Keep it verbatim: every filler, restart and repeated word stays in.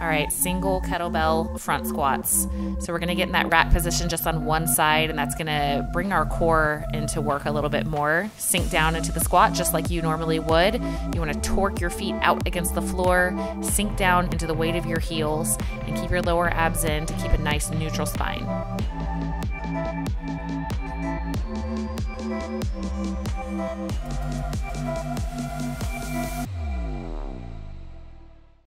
All right, single kettlebell front squats. So we're gonna get in that rack position just on one side, and that's gonna bring our core into work a little bit more. Sink down into the squat just like you normally would. You wanna torque your feet out against the floor, sink down into the weight of your heels, and keep your lower abs in to keep a nice neutral spine.